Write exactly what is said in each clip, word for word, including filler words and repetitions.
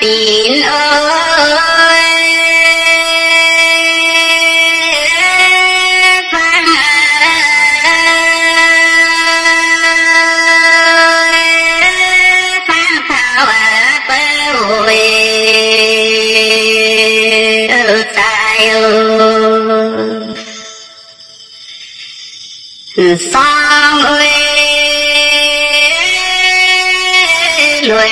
tín ơi phan phan thảo bơ ơi tài song ơi lùi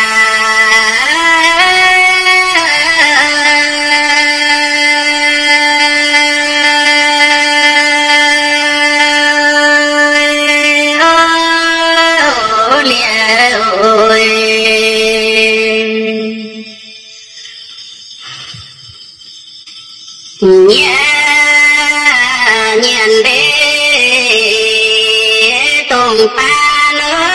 nhẹ nhàng bê tùng ta nữa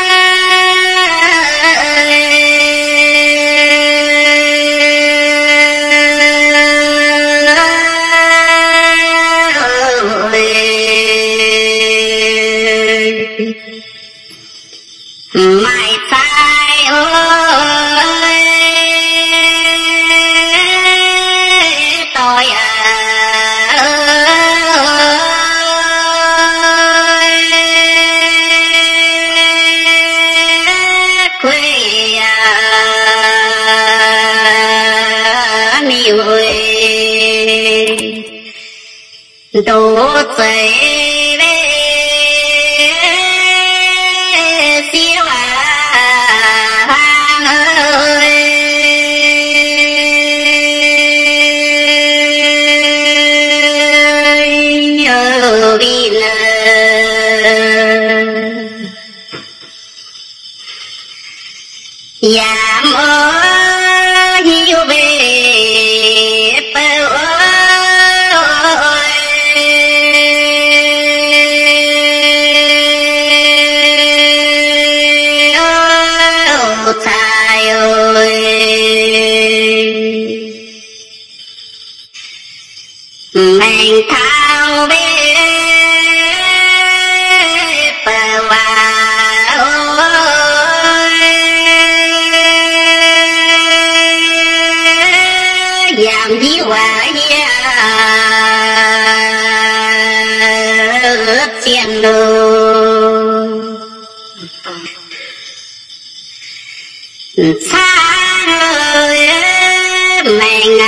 mày sai ơi tôi đổ dậy về siêu hoàng ơi nhớ vì giảm ơi hiu về tài ơi mình thao biết bờ hoa ơi giảm dí hoa ướp xiên đồ xa ơi mình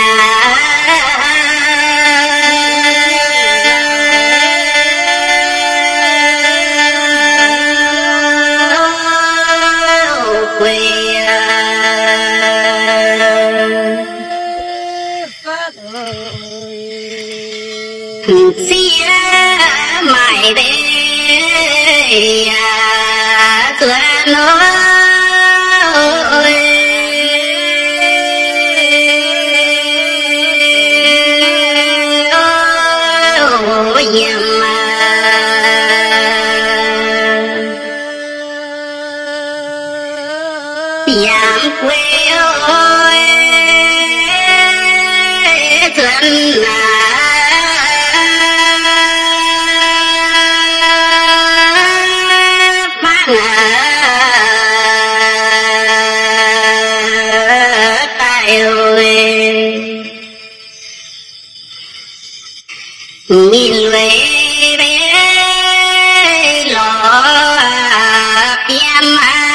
quê xía mãi về xưa nó giảm quê ơi dân là phan tài ơi nhìn về về lọ em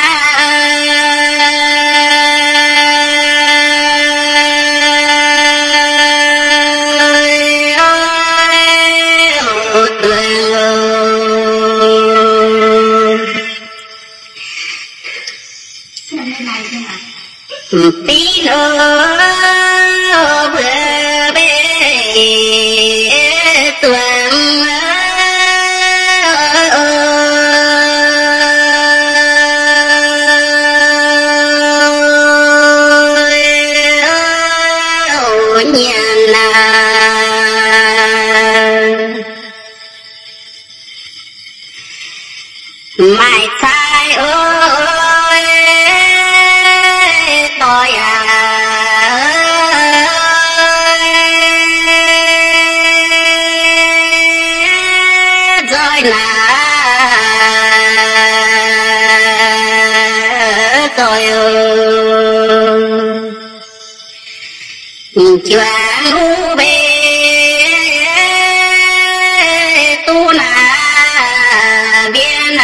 tín ơi vừa bê tuần ơi nhà mày sai ơi tôi rồi là tôi ơi choàng u bê tu na biên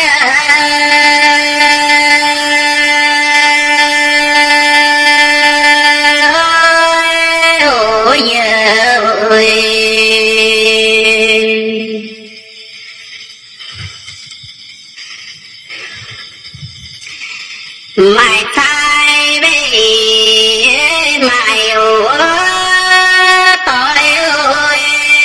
ôi ơi mày thay về mày ơi tội ơi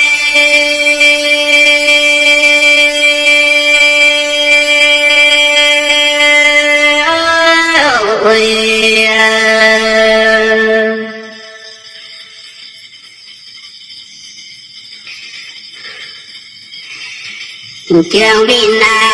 trường đi na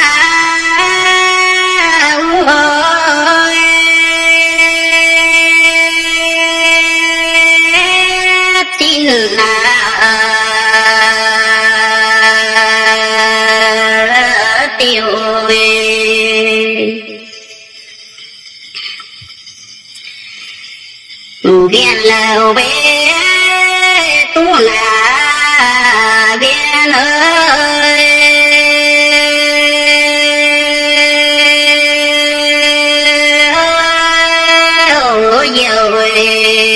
viên lầu bé tu là viên ơi ôi ơi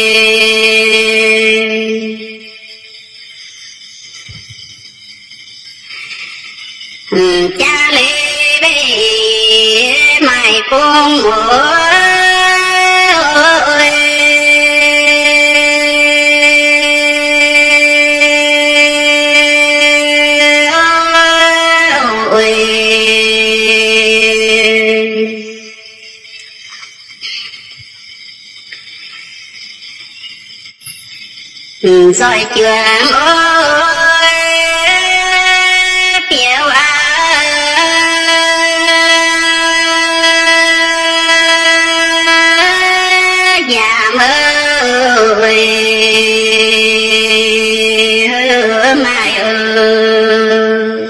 cha lê bé mày con ơi rồi trường ơi tiểu à nhà ơi mai ơi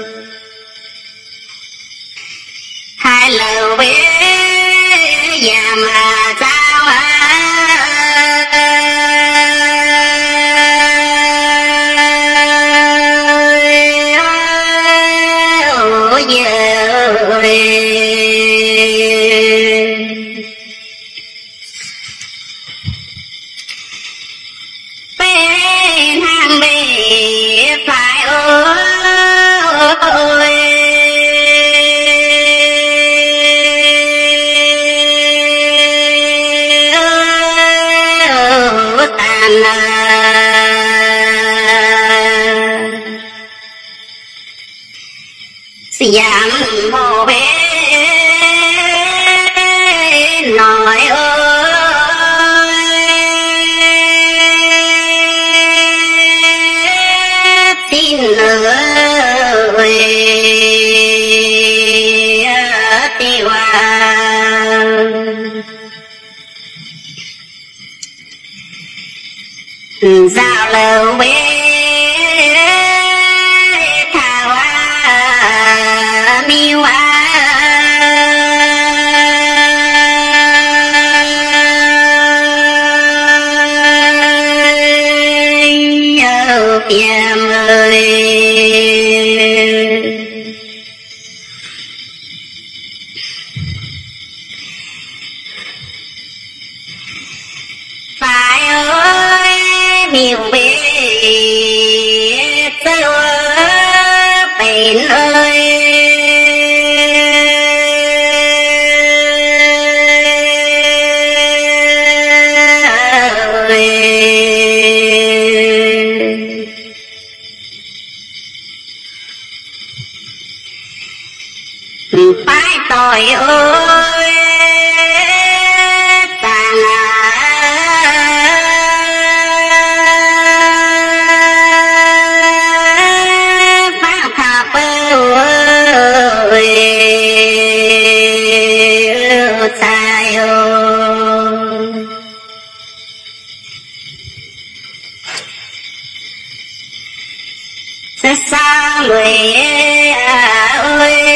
hai lầu bé nhà mà sao à bên hàng bề phải ơi tàn giảm mồ bé nói ơi tin ơi tiêu giao lầu bé thảo à miêu à em ơi phải ơi miêu bé tơ bền ơi phải tội ơi tàn phát thập ơi sai ơi sẽ xa người ơi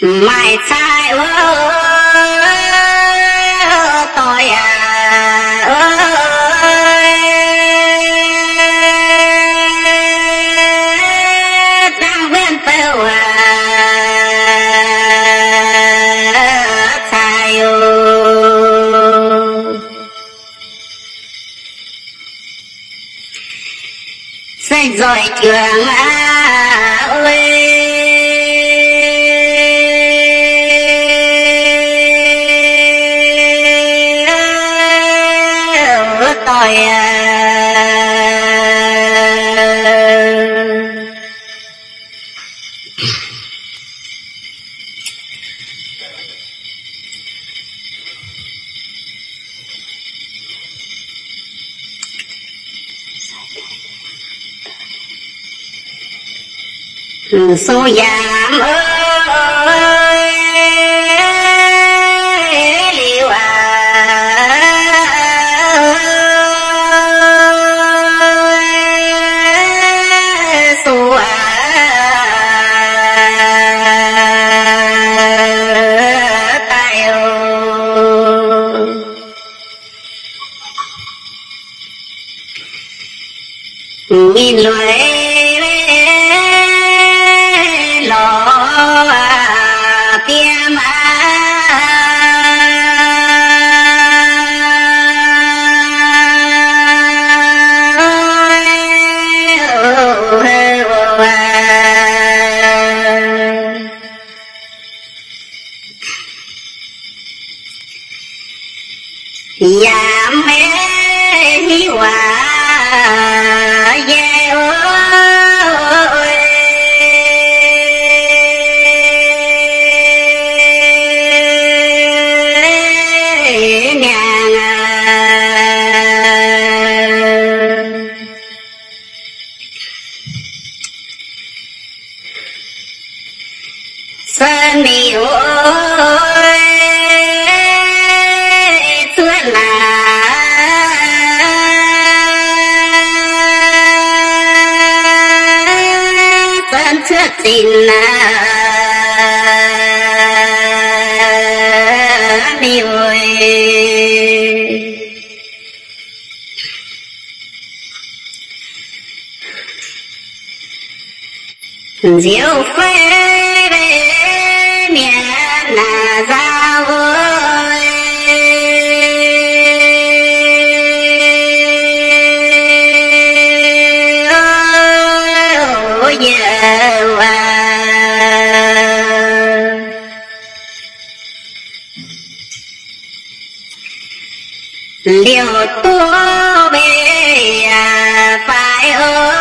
mai sai ơi tôi à ơi đang bên tàu à sai ơi xây rồi trường à ơi tôi số giảm ơi liệu à số à tay nhìn loài tiêm giảm mê hiếu à yeah ơi sơn miếu ơi tuyết là sơn thuyết tình là miếu ơi diệu phê miền là giao ơi ôi giờ à liều tua bê à phải ơi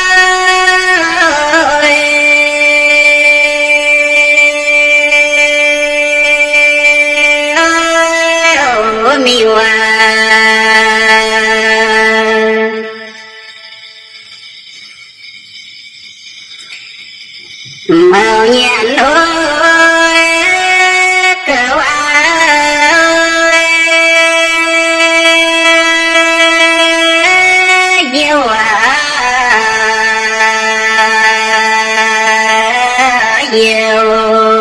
miêu à màu nhện ơi cậu ơi yêu à yêu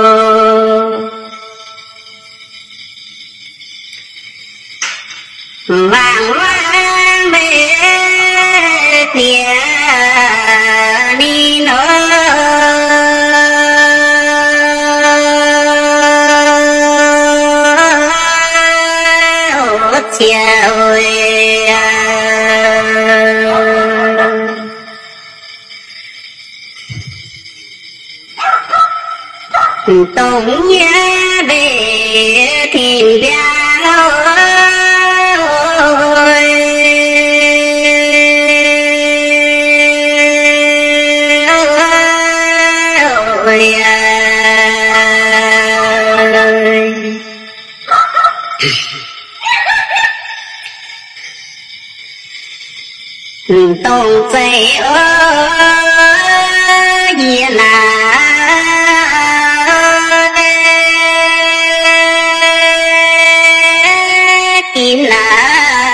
vàng vàng bê tiền đi nữa chiều tổng nhớ về thìn biang ơi tổng dậy ơi gì là kín là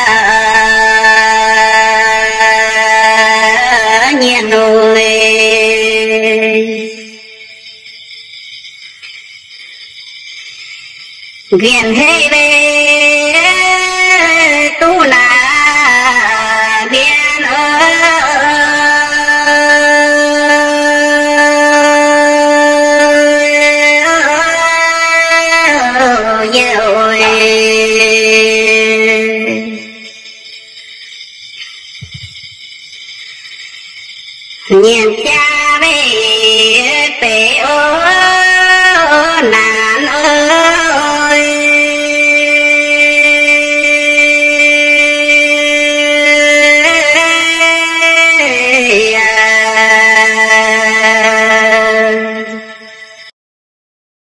nhiên ơi Viên hê về tu là viên ơi ơi nhìn cha về bể ô nàng